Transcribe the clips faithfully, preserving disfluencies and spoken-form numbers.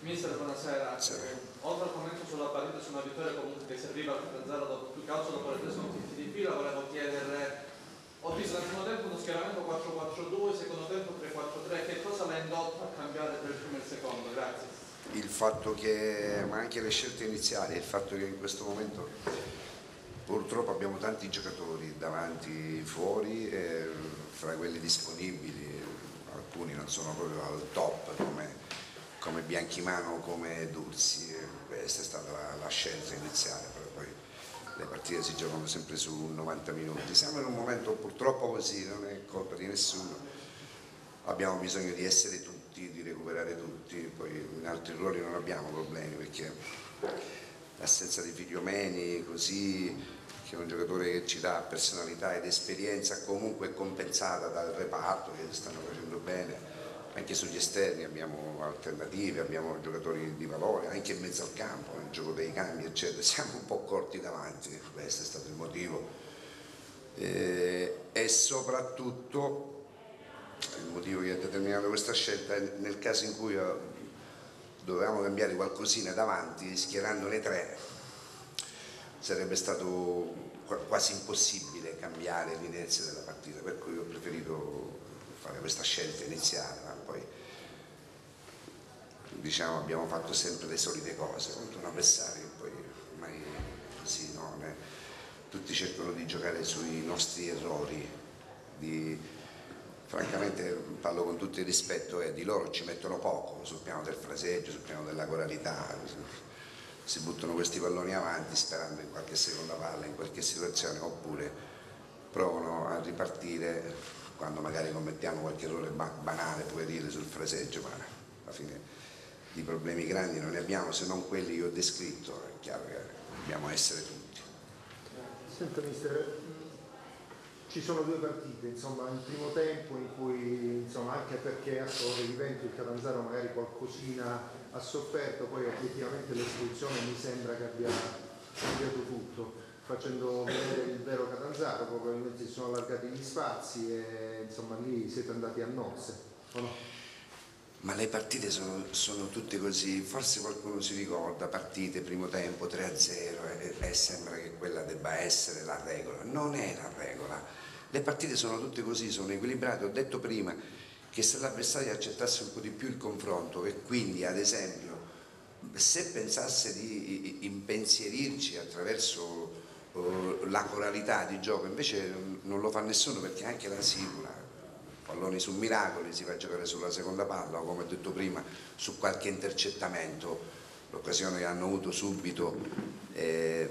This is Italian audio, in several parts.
Mister, buonasera. Sì. Oltre al commento sulla partita, su una vittoria comunque che serviva al tre a zero dopo più calcio dopo le tre sconfitte di fila, volevo chiedere, ho visto nel primo tempo uno schieramento quattro quattro due, secondo tempo tre quattro tre, che cosa l'ha indotto a cambiare per il primo e il secondo? Grazie. Il fatto che, ma anche le scelte iniziali, il fatto che in questo momento purtroppo abbiamo tanti giocatori davanti, fuori, e fra quelli disponibili alcuni non sono proprio al top come, come Bianchimano, come Dursi. Questa è stata la, la scelta iniziale, però poi le partite si giocano sempre su novanta minuti. Siamo in un momento purtroppo così, non è colpa di nessuno, abbiamo bisogno di essere tutti, di recuperare tutti, poi in altri ruoli non abbiamo problemi perché l'assenza di Figliomeni, così, che è un giocatore che ci dà personalità ed esperienza, comunque è compensata dal reparto che stanno facendo bene. Anche sugli esterni abbiamo alternative, abbiamo giocatori di valore, anche in mezzo al campo, nel gioco dei cambi eccetera, siamo un po' corti davanti, questo è stato il motivo. Eh, e soprattutto il motivo che ha determinato questa scelta è nel caso in cui dovevamo cambiare qualcosina davanti, schierandone tre, sarebbe stato quasi impossibile cambiare l'inizio della partita, per cui ho preferito fare questa scelta iniziale, ma poi diciamo abbiamo fatto sempre le solite cose contro un avversario, poi ormai così no, né? Tutti cercano di giocare sui nostri errori, di, francamente parlo con tutto il rispetto, eh, di loro ci mettono poco sul piano del fraseggio, sul piano della coralità, si buttano questi palloni avanti sperando in qualche seconda palla, in qualche situazione, oppure provano a ripartire quando magari commettiamo qualche errore banale, puoi dire, sul fraseggio, ma alla fine di problemi grandi non ne abbiamo, se non quelli che ho descritto. È chiaro che dobbiamo essere tutti. Senta mister, ci sono due partite, insomma, il primo tempo in cui, insomma, anche perché a favore di Vento il Catanzaro magari qualcosina ha sofferto, poi obiettivamente l'espulsione mi sembra che abbia cambiato tutto, facendo vedere il vero Catanzaro, probabilmente si sono allargati gli spazi e insomma lì siete andati a nozze, o no? Ma le partite sono, sono tutte così, forse qualcuno si ricorda, partite, primo tempo, tre a zero e, e sembra che quella debba essere la regola, non è la regola, le partite sono tutte così, sono equilibrate. Ho detto prima che se l'avversario accettasse un po' di più il confronto e quindi ad esempio se pensasse di impensierirci attraverso uh, la coralità di gioco, invece non lo fa nessuno, perché anche la sicura, palloni su miracoli, si va a giocare sulla seconda palla o, come ho detto prima, su qualche intercettamento, l'occasione che hanno avuto subito eh,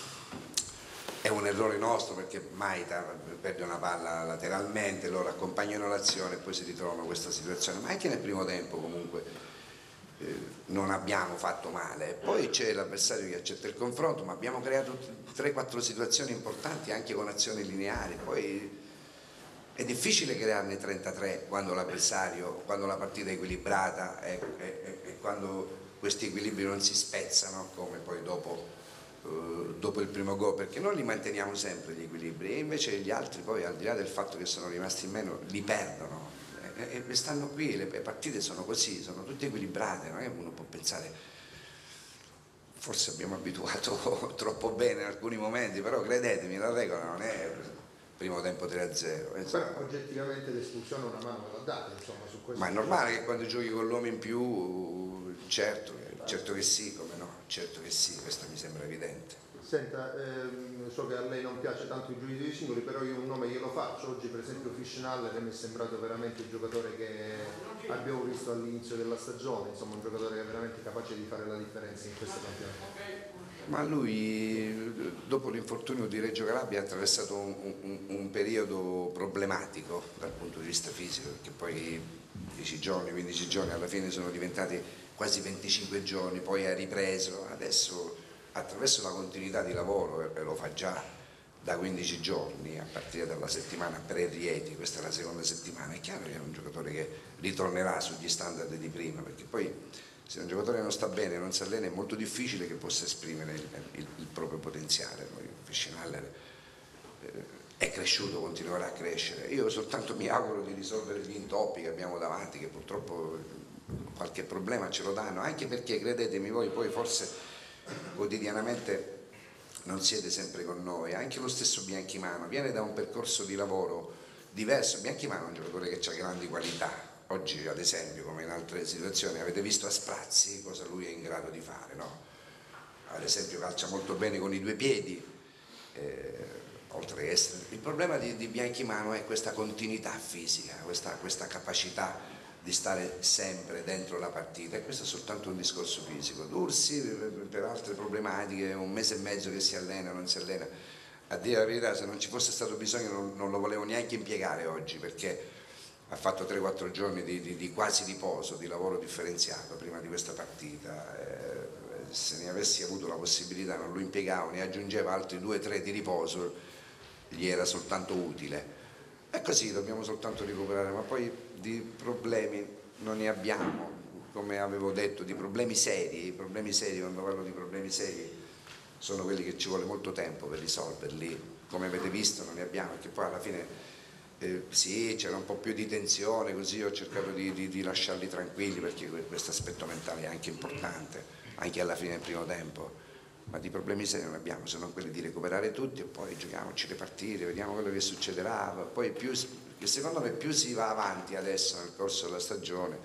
è un errore nostro, perché Maita perde una palla lateralmente, loro accompagnano l'azione e poi si ritrovano questa situazione, ma anche nel primo tempo comunque Eh, non abbiamo fatto male. Poi c'è l'avversario che accetta il confronto, ma abbiamo creato tre quattro situazioni importanti anche con azioni lineari. Poi è difficile crearne trentatré quando l'avversario, quando la partita è equilibrata e, e, e quando questi equilibri non si spezzano come poi dopo, eh, dopo il primo gol, perché noi li manteniamo sempre gli equilibri e invece gli altri poi, al di là del fatto che sono rimasti in meno, li perdono. E stanno qui, le partite sono così, sono tutte equilibrate, non è che uno può pensare, forse abbiamo abituato troppo bene in alcuni momenti, però credetemi, la regola non è primo tempo tre a zero. Però oggettivamente l'espulsione una mano l'ha data, insomma, su questo. Ma è normale che quando giochi con l'uomo in più, certo, certo che sì, come no, certo che sì, questo mi sembra evidente. Senta, ehm, so che a lei non piace tanto i giudizi singoli, però io un nome glielo faccio. Oggi per esempio Fischnaller mi è sembrato veramente il giocatore che abbiamo visto all'inizio della stagione, insomma un giocatore che è veramente capace di fare la differenza in questo campionato. Ma lui dopo l'infortunio di Reggio Calabria ha attraversato un, un, un periodo problematico dal punto di vista fisico, perché poi dieci giorni, quindici giorni alla fine sono diventati quasi venticinque giorni, poi ha ripreso, adesso attraverso la continuità di lavoro, e lo fa già da quindici giorni a partire dalla settimana pre-Rieti, questa è la seconda settimana, è chiaro che è un giocatore che ritornerà sugli standard di prima, perché poi se un giocatore non sta bene, non si allena, è molto difficile che possa esprimere il, il, il proprio potenziale. Fischnaller eh, è cresciuto, continuerà a crescere, io soltanto mi auguro di risolvere gli intoppi che abbiamo davanti, che purtroppo qualche problema ce lo danno, anche perché credetemi voi poi forse quotidianamente non siete sempre con noi, anche lo stesso Bianchimano viene da un percorso di lavoro diverso. Bianchimano è un giocatore che ha grandi qualità, oggi ad esempio come in altre situazioni avete visto a sprazzi cosa lui è in grado di fare, no? Ad esempio calcia molto bene con i due piedi, eh, oltre che essere... Il problema di, di Bianchimano è questa continuità fisica, questa, questa capacità di stare sempre dentro la partita, e questo è soltanto un discorso fisico. Dursi per altre problematiche, un mese e mezzo che si allena, non si allena, a dire la verità se non ci fosse stato bisogno non, non lo volevo neanche impiegare oggi, perché ha fatto tre quattro giorni di, di, di quasi riposo, di lavoro differenziato prima di questa partita, eh, se ne avessi avuto la possibilità non lo impiegavo, ne aggiungeva altri due tre di riposo, gli era soltanto utile. E così dobbiamo soltanto recuperare, ma poi di problemi non ne abbiamo, come avevo detto, di problemi seri. I problemi seri, quando parlo di problemi seri, sono quelli che ci vuole molto tempo per risolverli, come avete visto non ne abbiamo, perché poi alla fine eh, sì, c'era un po' più di tensione, così ho cercato di, di, di lasciarli tranquilli, perché questo aspetto mentale è anche importante, anche alla fine del primo tempo. Ma di problemi seri non abbiamo, se non quelli di recuperare tutti e poi giochiamoci le partite, vediamo quello che succederà. Poi più, che secondo me più si va avanti adesso nel corso della stagione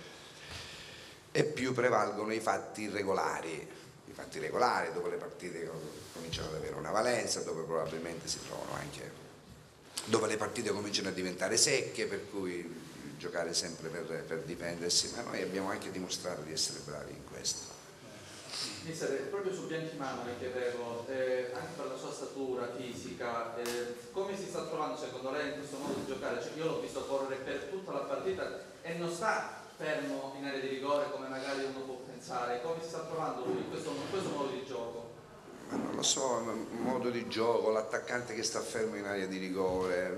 e più prevalgono i fatti irregolari, i fatti regolari dove le partite cominciano ad avere una valenza, dove probabilmente si trovano anche, dove le partite cominciano a diventare secche, per cui giocare sempre per, per difendersi, ma noi abbiamo anche dimostrato di essere bravi in questo. Mister, proprio su Bianchimano mi chiedevo, eh, anche per la sua statura fisica, eh, come si sta trovando secondo lei in questo modo di giocare? Cioè, io l'ho visto correre per tutta la partita e non sta fermo in area di rigore come magari uno può pensare. Come si sta trovando lui in questo, in questo modo di gioco? Ma non lo so, il modo di gioco, l'attaccante che sta fermo in area di rigore,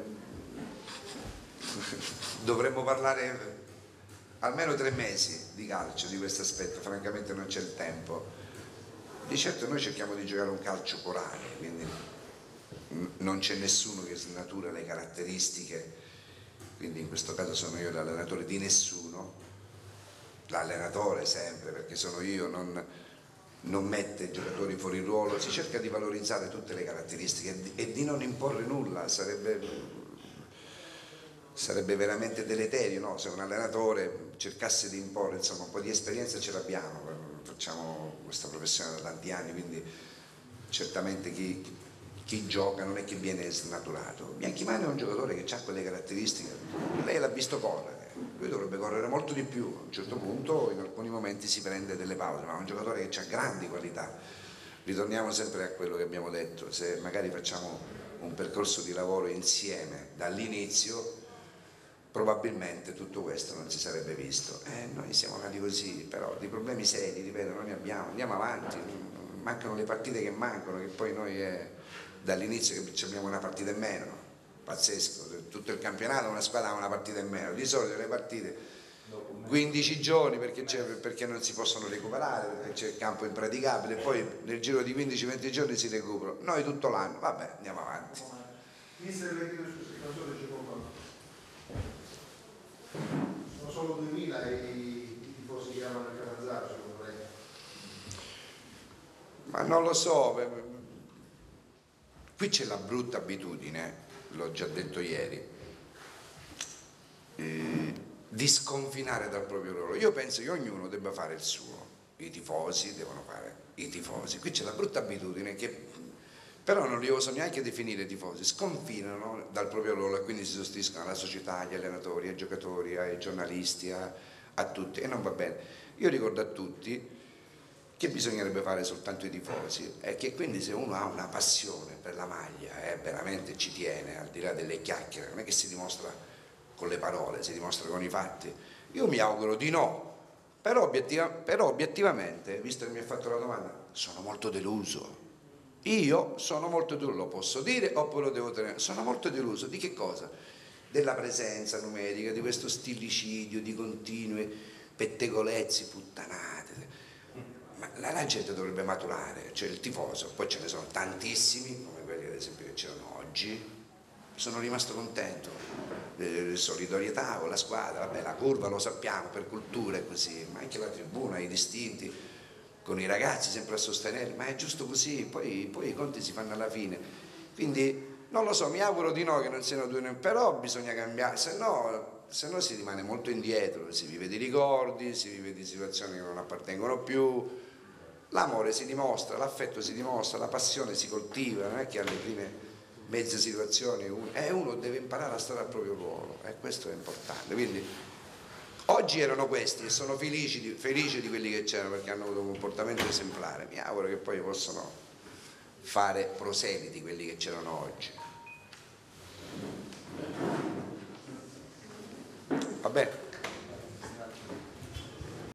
dovremmo parlare almeno tre mesi di calcio, di questo aspetto, francamente non c'è il tempo. Di certo noi cerchiamo di giocare un calcio corale, quindi non c'è nessuno che snatura le caratteristiche, quindi in questo caso sono io l'allenatore di nessuno, l'allenatore sempre, perché sono io, non, non mette giocatori fuori ruolo, si cerca di valorizzare tutte le caratteristiche e di non imporre nulla, sarebbe, sarebbe veramente deleterio, no? Se un allenatore cercasse di imporre, insomma un po' di esperienza ce l'abbiamo, facciamo questa professione da tanti anni, quindi certamente chi, chi gioca non è che viene snaturato. Bianchimano è un giocatore che ha quelle caratteristiche, lei l'ha visto correre, lui dovrebbe correre molto di più, a un certo punto in alcuni momenti si prende delle pause, ma è un giocatore che ha grandi qualità. Ritorniamo sempre a quello che abbiamo detto, se magari facciamo un percorso di lavoro insieme dall'inizio, probabilmente tutto questo non si sarebbe visto. Eh, noi siamo nati così, però di problemi seri, ripeto, non ne abbiamo, andiamo avanti, mancano le partite che mancano, che poi noi è dall'inizio che abbiamo una partita in meno, pazzesco, tutto il campionato una squadra ha una partita in meno, di solito le partite quindici giorni perché, perché non si possono recuperare, perché c'è il campo impraticabile, poi nel giro di quindici venti giorni si recuperano, noi tutto l'anno, vabbè, andiamo avanti. Mister, le chiedo scusa, il canzone ci sono solo duemila i, i tifosi che amano il Catanzaro, secondo lei? Ma non lo so, qui c'è la brutta abitudine, l'ho già detto ieri, eh, di sconfinare dal proprio ruolo. Io penso che ognuno debba fare il suo, i tifosi devono fare i tifosi, qui c'è la brutta abitudine che però non li oso neanche definire tifosi, sconfinano dal proprio ruolo e quindi si sostituiscono alla società, agli allenatori, ai giocatori, ai giornalisti, a, a tutti, e non va bene. Io ricordo a tutti che bisognerebbe fare soltanto i tifosi e che quindi se uno ha una passione per la maglia e eh, veramente ci tiene, al di là delle chiacchiere, non è che si dimostra con le parole, si dimostra con i fatti. Io mi auguro di no, però, obiettiva, però obiettivamente, visto che mi ha fatto la domanda, sono molto deluso. Io sono molto deluso, lo posso dire oppure lo devo tenere, sono molto deluso di che cosa? Della presenza numerica, di questo stillicidio, di continui pettegolezzi, puttanate. Ma la, la gente dovrebbe maturare, cioè il tifoso, poi ce ne sono tantissimi, come quelli ad esempio che c'erano oggi, sono rimasto contento. eh, solidarietà con la squadra, vabbè, la curva lo sappiamo, per cultura è così, ma anche la tribuna, i distinti, con i ragazzi sempre a sostenere, ma è giusto così, poi, poi i conti si fanno alla fine. Quindi non lo so, mi auguro di no che non siano due, però bisogna cambiare, se no, se no si rimane molto indietro, si vive di ricordi, si vive di situazioni che non appartengono più. L'amore si dimostra, l'affetto si dimostra, la passione si coltiva, non è che alle prime mezze situazioni uno, eh, uno deve imparare a stare al proprio ruolo, e questo è importante. Quindi oggi erano questi e sono felici di, felici di quelli che c'erano perché hanno avuto un comportamento esemplare. Mi auguro che poi possano fare proseliti quelli che c'erano oggi. Va bene?